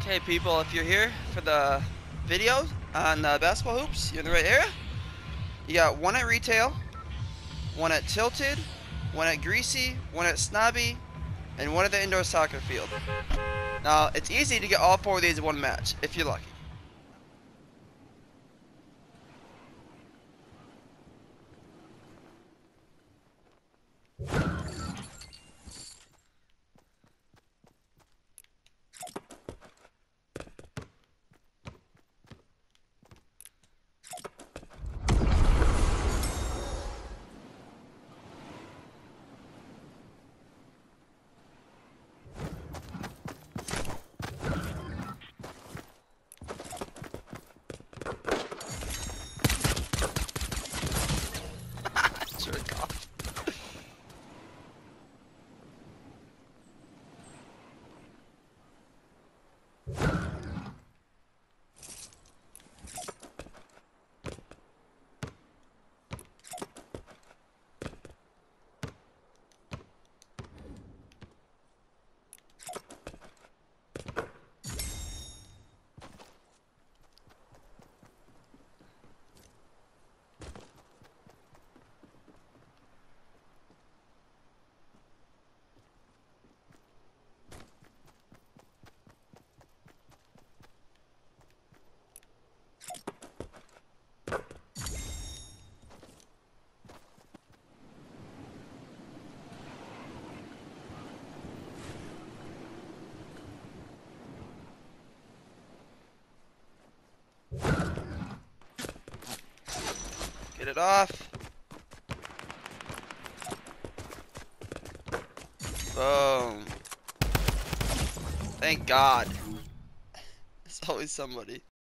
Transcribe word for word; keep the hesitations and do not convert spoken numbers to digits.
Okay, people, if you're here for the video on uh, basketball hoops, you're in the right area. You got one at retail, one at Tilted, one at Greasy, one at Snobby, and one at the indoor soccer field. Now, it's easy to get all four of these in one match, if you're lucky. Jerk off. Get it off. Boom. Thank God. There's always somebody.